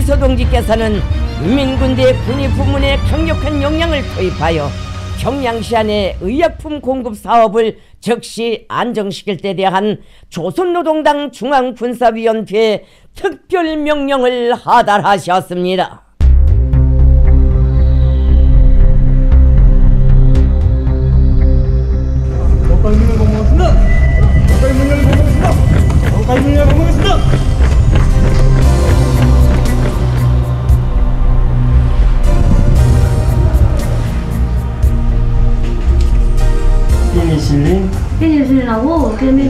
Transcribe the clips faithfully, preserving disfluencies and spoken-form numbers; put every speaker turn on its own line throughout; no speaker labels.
이미서 동지께서는 인민군대 군의부문에 강력한 역량을 투입하여 평양시 안에 의약품 공급 사업을 즉시 안정시킬 때 대한 조선노동당 중앙군사위원회에 특별명령을 하달하셨습니다.
페니실린?
페니실린하고 그다음에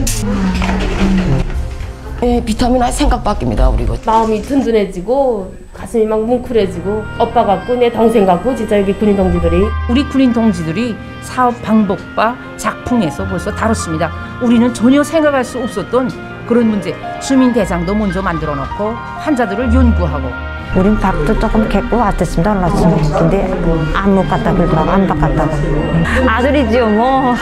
예, 비타민 할 생각 바뀝니다. 우리 이거.
마음이 든든해지고 가슴이 막 뭉클해지고 오빠 같고 내 동생 같고 진짜 여기 군인 동지들이
우리 군인 동지들이 사업 방법과 작품에서 벌써 다뤘습니다. 우리는 전혀 생각할 수 없었던 그런 문제, 주민대장도 먼저 만들어 놓고 환자들을 연구하고.
우린 밥도 조금 겠고 왔었습니다. 올랐으면. 근데 안 못 갔다 그러더라고. 안 바꿨다고. 아들이지요 뭐.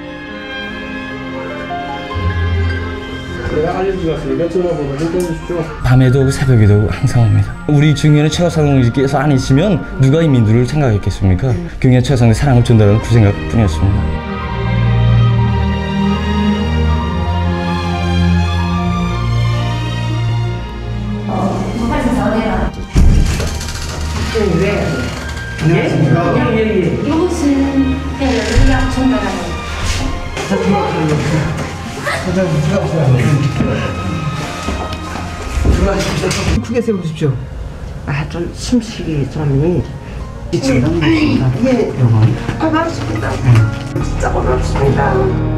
내가 알려주겠으니까 전화번호를 꺼주십시오.
밤에도 오고 새벽에도 오고 항상 옵니다. 우리 중년의 최가사동님께서 아니시면 누가 이 민두를 생각했겠습니까? 경의 최가사동의 사랑을 전달하는 그 생각뿐이었습니다.
안녕하십니까.
이것은 의약 전달하는
사장님 들어가세요. 들어가십시오. 크게 세우십시오.
아, 좀 숨쉬기 좀 지금
예.
고맙습니다. 진짜 고맙습니다.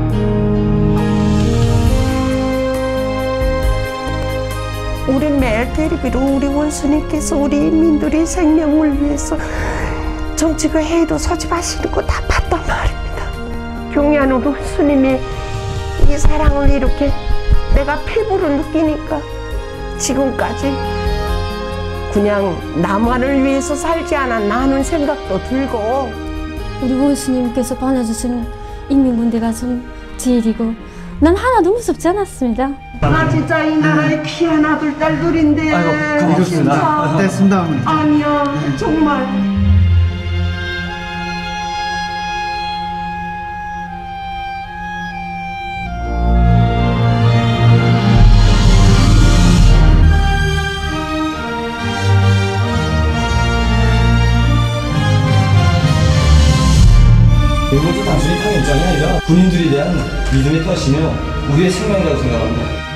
우리 매일 대리비로 우리 원수님께서 우리 인민들의 생명을 위해서 정치가 해도 소집하시는 거 다 봤단 말입니다. 경애하는 우리 원수님이 이 사랑을 이렇게 내가 피부로 느끼니까 지금까지 그냥 나만을 위해서 살지 않았나 하는 생각도 들고
우리 원수님께서 보내주신 인민군대가 좀 제일이고 난 하나도 무섭지 않았습니다.
나 진짜 이 나라의 귀한 아들 딸들인데
아이고 고맙습니다. 됐습니다.
아니야 정말
이것도 단순히 당 입장이 아니라 군인들에 대한 믿음의 표시며 우리의 생명이라고 생각합니다.